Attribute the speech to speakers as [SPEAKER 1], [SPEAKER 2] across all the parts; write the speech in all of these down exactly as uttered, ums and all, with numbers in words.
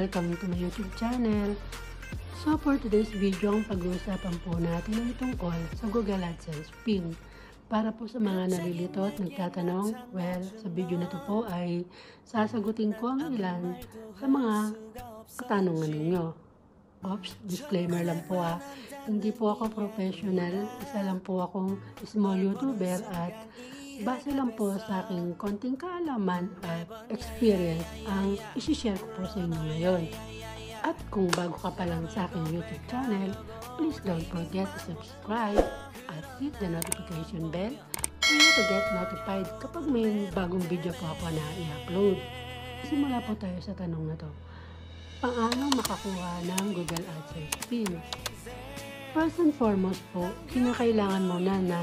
[SPEAKER 1] Welcome to my YouTube channel. So for today's video, ang pag-uusapan po natin ay tungkol sa Google AdSense PIN. Para po sa mga nalilito at nagtatanong, well, sa video na to po ay sasagutin ko ang ilan sa mga katanungan ninyo. Oops, disclaimer lang po ah. Hindi po ako professional, isa lang po akong small YouTuber at base lang po sa aking konting kaalaman at experience ang isi-share ko po sa inyo ngayon. At kung bago ka pa lang sa aking YouTube channel, please don't forget to subscribe at hit the notification bell for you to get notified kapag may bagong video po ako na i-upload. Simula po tayo sa tanong na to. Paano makakuha ng Google AdSense PIN? First and foremost po, kinakailangan mo na na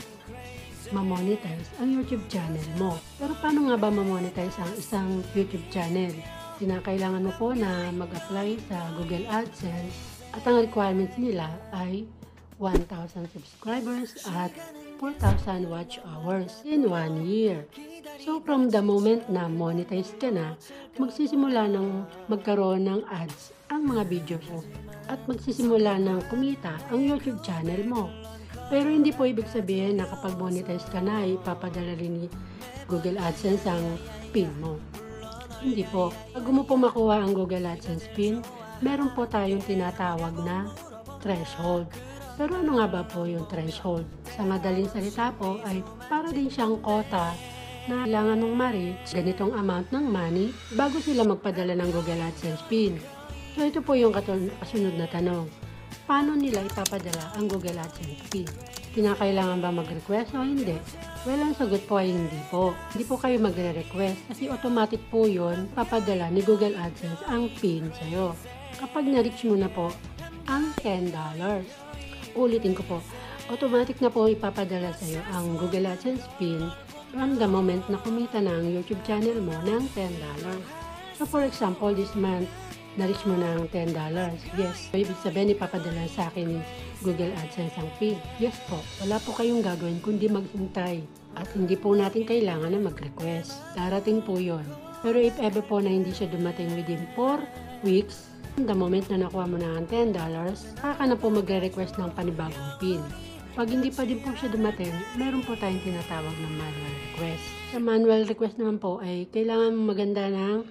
[SPEAKER 1] ma-monetize ang YouTube channel mo. Pero paano nga ba ma-monetize ang isang YouTube channel? Kinakailangan mo po na mag-apply sa Google AdSense at ang requirements nila ay one thousand subscribers at four thousand watch hours in one year. So from the moment na monetize ka na, magsisimula ng magkaroon ng ads ang mga videos mo at magsisimula ng kumita ang YouTube channel mo. Pero hindi po ibig sabihin na kapag monetize ka na, ipapadala rin ni Google AdSense ang PIN mo. Hindi po. Pag mo po makuha ang Google AdSense PIN, meron po tayong tinatawag na threshold. Pero ano nga ba po yung threshold? Sa madaling salita po ay para din siyang quota na kailangan mong ma-reach ganitong amount ng money bago sila magpadala ng Google AdSense PIN. So ito po yung kasunod na tanong. Paano nila ipapadala ang Google AdSense PIN? Kinakailangan ba mag-request o hindi? Well, ang sagot po ay hindi po. Hindi po kayo magre-request kasi automatic po yun papadala ni Google AdSense ang PIN sa'yo. Kapag na-reach mo na po ang ten dollars. Ulitin ko po, automatic na po ipapadala sa'yo ang Google AdSense PIN from the moment na kumita na ang YouTube channel mo ng ten dollars. So for example, this month, na-reach mo ng ten dollars. Yes. So, ibig sabihin, ipapadala sa akin ni Google AdSense ang PIN. Yes po. Wala po kayong gagawin kundi maghintay. At hindi po natin kailangan na mag-request. Darating po yon. Pero if ever po na hindi siya dumating within four weeks, the moment na nakuha mo na ang ten dollars, saka na po magre-request ng panibagong PIN. Pag hindi pa din po siya dumating, meron po tayong tinatawag na manual request. Sa manual request naman po ay kailangan maganda ng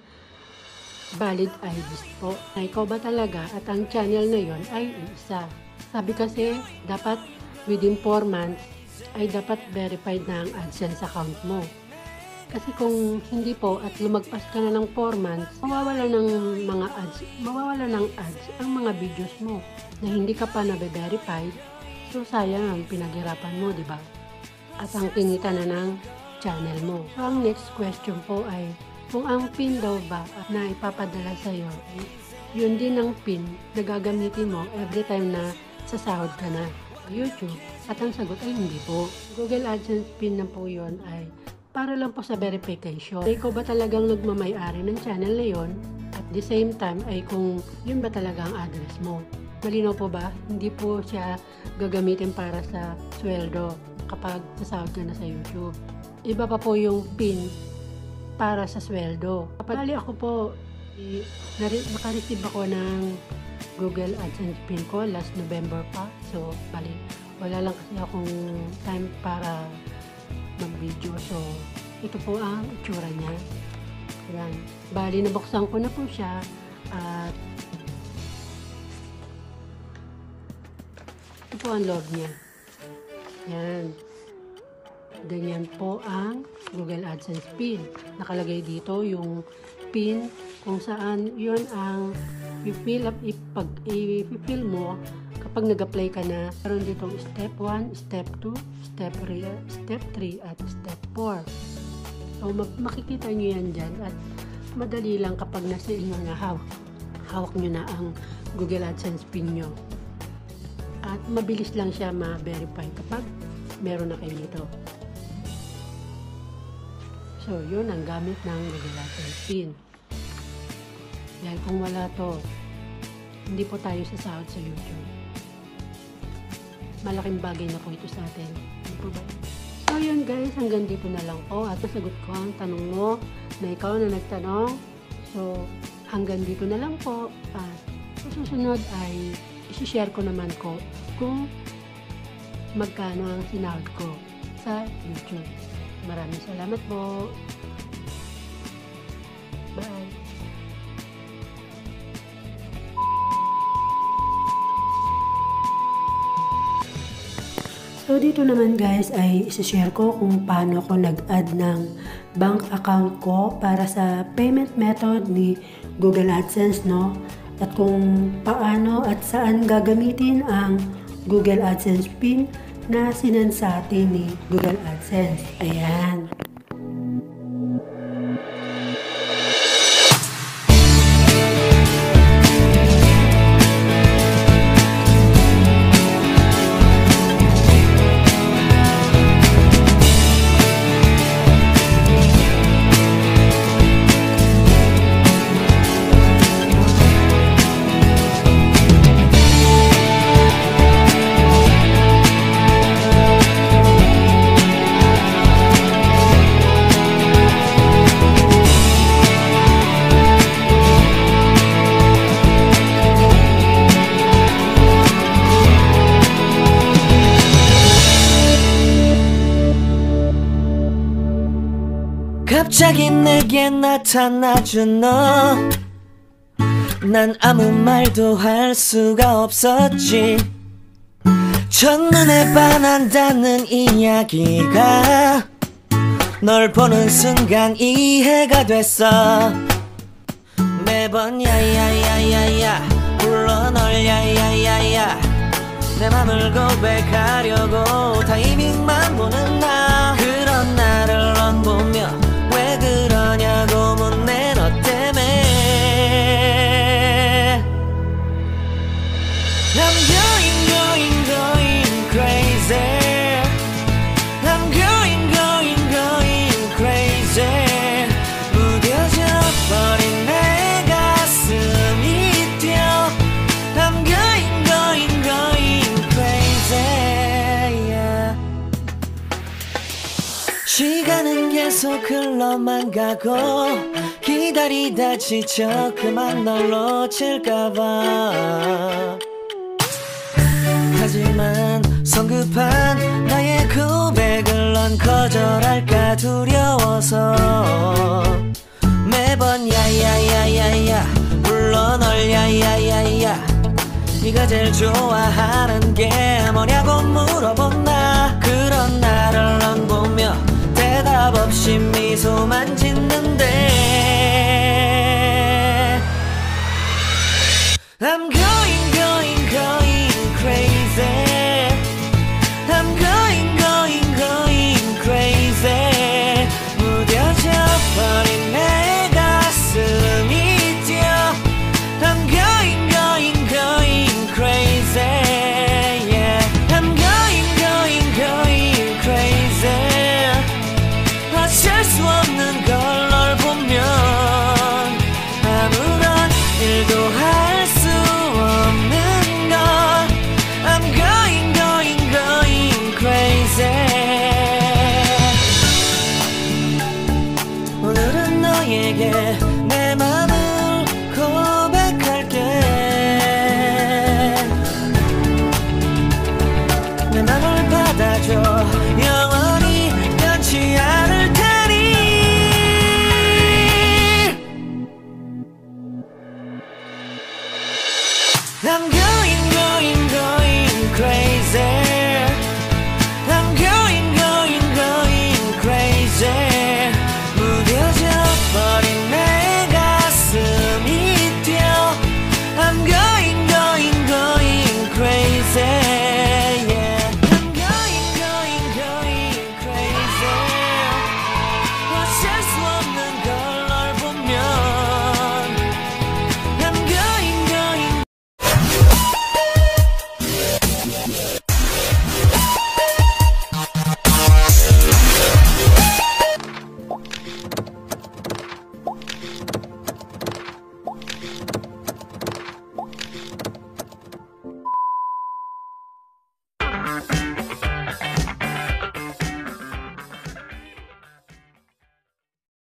[SPEAKER 1] valid I Ds po. Na ikaw ba talaga at ang channel na yon ay isa. Sabi kasi, dapat within four months ay dapat verified na ang AdSense account mo. Kasi kung hindi po at lumagpas ka na ng four months, mawawala ng mga ads, mawawala ng ads ang mga videos mo na hindi ka pa na-verified. So sayang ang pinaghirapan mo, di ba? At ang kinita na ng channel mo. So ang next question po ay, kung ang PIN daw ba na ipapadala sa iyo, yun din ang PIN na gagamitin mo every time na sasahod ka na sa YouTube. At ang sagot ay hindi po. Google AdSense PIN na po yun ay para lang po sa verification. Ikaw ba talagang nagmamay-ari ng channel na yun? At the same time ay kung yun ba talaga ang address mo. Malinaw po ba? Hindi po siya gagamitin para sa sweldo kapag sasahod ka na sa YouTube. Iba pa po yung PIN para sa sweldo. Kapag ako po, eh, naka-receive ako ng Google AdSense PIN ko last November pa. So, bali, wala lang kasi akong time para mag-video. So, ito po ang itsura niya. Ayan. Bali, nabuksan ko na po siya. At ito po ang loob niya. Ayan. Ganyan po ang Google AdSense PIN. Nakalagay dito yung PIN kung saan yun ang i-fill up, ipag, i-fill mo kapag nag-apply ka na. Meron dito step one, step two, step three, step three at step four. So makikita nyo yan dyan at madali lang kapag nasa inyo na hawak, hawak nyo na ang Google AdSense PIN nyo. At mabilis lang siya ma-verify kapag meron na kayo dito. So, yun ang gamit ng Google AdSense PIN. Dahil kung wala to, hindi po tayo sasahod sa YouTube. Malaking bagay na po ito sa atin. Hindi po ba? So, yun guys, hanggang dito na lang po. At nasagot ko ang tanong mo na ikaw na nagtanong. So, hanggang dito na lang po at sa susunod ay isi-share ko naman ko kung magkano ang sinahod ko sa YouTube. Maraming salamat po. Bye! So dito naman guys ay isi-share ko kung paano ko nag-add ng bank account ko para sa payment method ni Google AdSense, no? At kung paano at saan gagamitin ang Google AdSense PIN na sinend sa atin ni Google AdSense. Ayan.
[SPEAKER 2] 갑자기 내게 나타나준 너, 난 아무 말도 할 수가 없었지. 첫눈에 반한다는 이야기가 널 보는 순간 이해가 됐어. 매번 야야야야야 불러 널 야야야야 내 맘을 고백하려고 타이밍만 보는 나. 그런 나를 넌 보며 왜 그러냐고 묻네. 너 때문에 I'm going going going crazy. I'm going going going crazy. 무뎌져 버린 내 가슴이 뛰어. I'm going going going crazy, yeah. 시간은 계속 흘러만 가고 기다리다 지쳐 그만 널 놓칠까봐. 하지만 성급한 나의 고백을 넌 거절할까 두려워서 매번 야야야야야 불러 널 야야야야 네가 제일 좋아하는 게 뭐냐고 물어본 나. 그런 나를 넌 보며 대답 없이 미소만 짓는데 I'm going going going crazy. I'm going going going crazy. 무뎌져 버린 내 가슴이 뛰어. I'm going going going crazy, yeah. I'm going going going crazy. 어쩔 수 없는 걸 널 보면 아무런 일도 할 수 없는 걸. I'm going going going crazy. 오늘은 너에게 내 맘을 고백할게. 내 맘을 받아줘. 영원히 변치 않을 테니. I'm going